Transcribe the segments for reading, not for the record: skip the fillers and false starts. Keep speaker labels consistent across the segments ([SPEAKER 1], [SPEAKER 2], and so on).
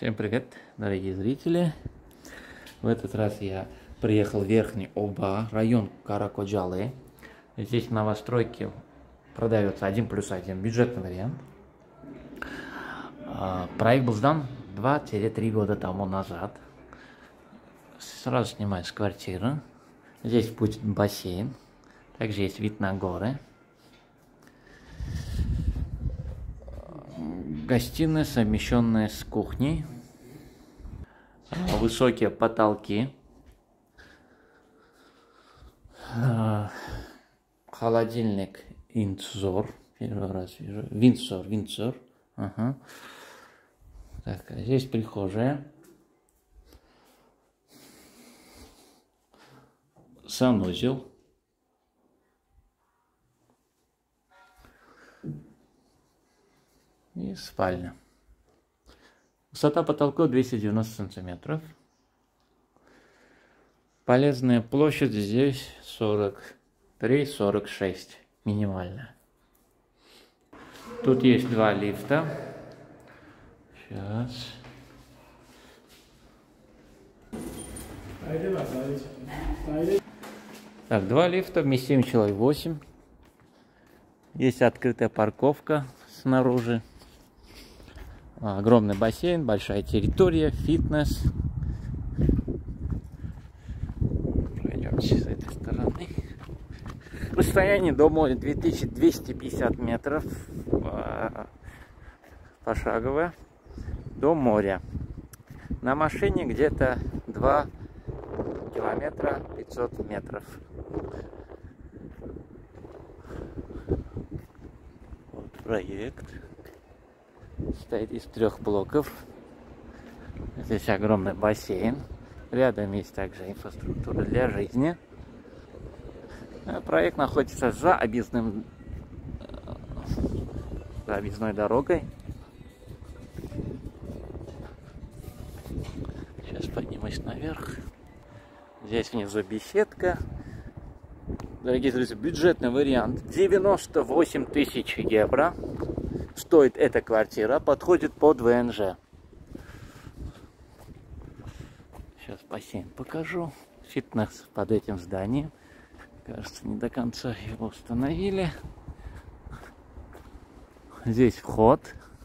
[SPEAKER 1] Всем привет, дорогие зрители! В этот раз я приехал в Верхний Оба, район Каракоджалы. Здесь в новостройке продается 1+1 бюджетный вариант. Проект был сдан 2-3 года тому назад. Сразу снимаюсь квартиру. Здесь будет бассейн. Также есть вид на горы. Гостиная, совмещенная с кухней. Высокие потолки. Холодильник Виндсор. Первый раз вижу. Виндсор. Ага. Так, а здесь прихожая. Санузел. И спальня. Высота потолка 290 сантиметров. Полезная площадь здесь 43-46 минимальная. Тут есть два лифта. Сейчас. Так, два лифта, вместимость человек 8. Есть открытая парковка снаружи. Огромный бассейн, большая территория, фитнес. Пройдемте с этой стороны. Расстояние до моря 2250 метров пошаговое до моря. На машине где-то 2 километра 500 метров. Вот проект. Состоит из 3 блоков. Здесь огромный бассейн. Рядом есть также инфраструктура для жизни. Проект находится за объездной дорогой. Сейчас поднимусь наверх. Здесь внизу беседка. Дорогие друзья, бюджетный вариант. 98 тысяч евро. Стоит эта квартира, подходит под ВНЖ. Сейчас бассейн покажу. Фитнес под этим зданием. Кажется, не до конца его установили. Здесь вход.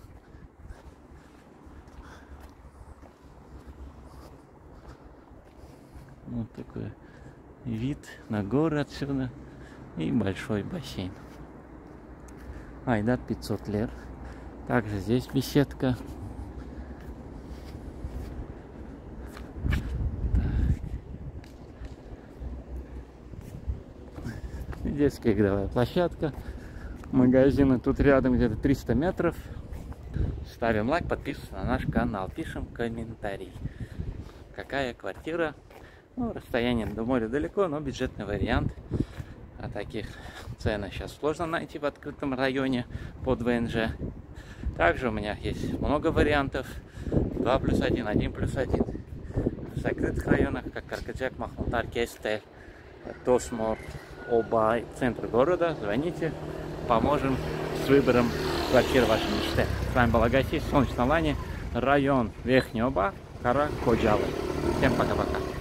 [SPEAKER 1] Вот такой вид на горы отсюда. И большой бассейн. Айдар 500 лир. Также здесь беседка. Детская игровая площадка. Магазины тут рядом где-то 300 метров. Ставим лайк, подписываемся на наш канал. Пишем комментарий. Какая квартира? Ну, расстояние до моря далеко, но бюджетный вариант. А таких ценах сейчас сложно найти в открытом районе под ВНЖ. Также у меня есть много вариантов. 2+1, 1+1. В закрытых районах, как Каракоджак, Махмутар, Кестель, Тосмор, Оба, центр города. Звоните, поможем с выбором квартиры вашей мечты. С вами был Агаси, Солнечная Лани, район Верхний Оба, Каракоджалы. Всем пока-пока.